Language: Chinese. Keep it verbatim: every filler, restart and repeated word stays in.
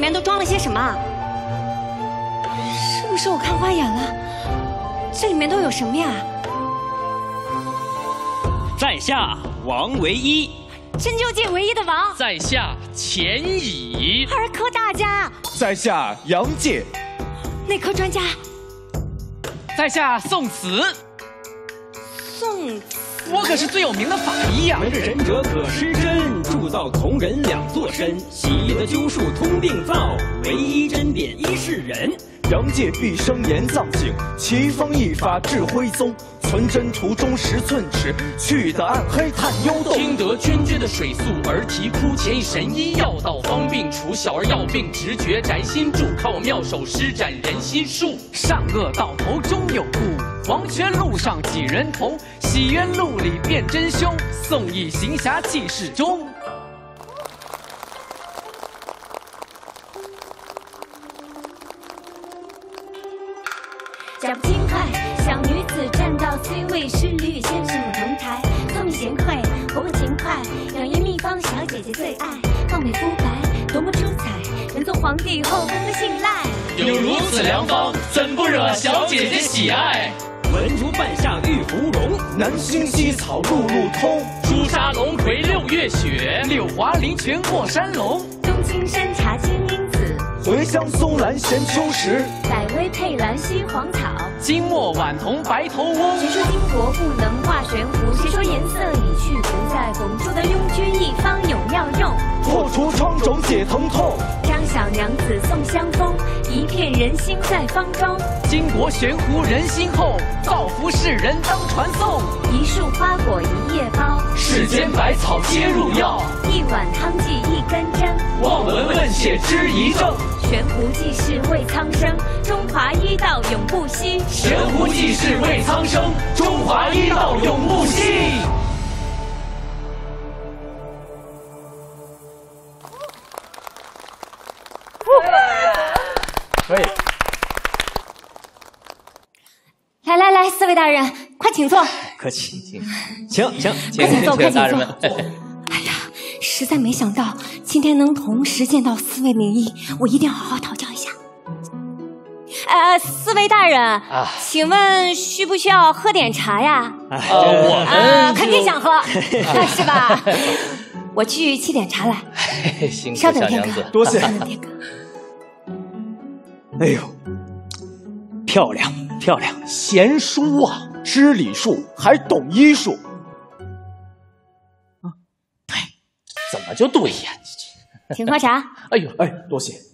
面都装了些什么？是不是我看花眼了？这里面都有什么呀？ 在下王唯一， 针灸界唯一的王。 在下钱乙， 儿科大家。 在下杨介， 内科专家。 在下宋慈。 宋。 我可是最有名的法医呀！ 闻着仁者可失真，铸造同人两座身。洗力的灸术通病灶，唯一针砭一世人。 杨介毕生言藏性，奇方异法治徽宗。存真图中十寸尺，去的暗黑探幽洞。 听得涓涓的水速而啼哭，前以神医药到方病除，小儿药病直觉宅心住，靠我妙手施展人心术。善恶到头终有故，黄泉路上几人同，洗冤路里辨真凶，宋义行侠济世中。 脚步轻快，小女子站到 C 位，是吕先生同台。聪明贤惠，活泼勤快，养颜秘方，小姐姐最爱。貌美肤白，多么出彩，能做皇帝后宫的信赖。 有如此良方，怎不惹小姐姐喜爱？ 文竹半夏玉芙蓉， 南星西草路路通。 朱砂龙葵六月雪，柳华林泉过山龙。 冬青山茶金樱子。 茴香松兰闲秋时， 百威佩兰西黄草， 金墨晚桐白头翁。 谁说巾帼不能画悬壶？谁说颜色已去不在？拱出的庸君一方有妙用， 破除疮肿解疼痛。 张小娘子送香风，一片人心在方中。 巾帼悬壶人心厚，造福世人当传颂。 一树花果一叶苞， 世间百草皆入药。 一碗汤剂一根针， 望闻问切知一症。 悬壶济世为苍生，中华医道永不息。 悬壶济世为苍生，中华医道永不息。 可以。 来来来，四位大人，快请坐。 客气，请，请请， 快请坐，快请坐。 哎实在没想到今天能同时见到四位名医，我一定要好好讨教一下。呃，四位大人，啊、请问需不需要喝点茶呀？ 呃，我们、 呃、肯定想喝，是吧？我去沏点茶来。 辛苦稍等片刻， 多谢。 稍等片刻。 哎呦，漂亮漂亮， 贤淑啊，知礼数还懂医术。 怎么就对呀？ 请喝茶。 哎呦， 哎，多谢。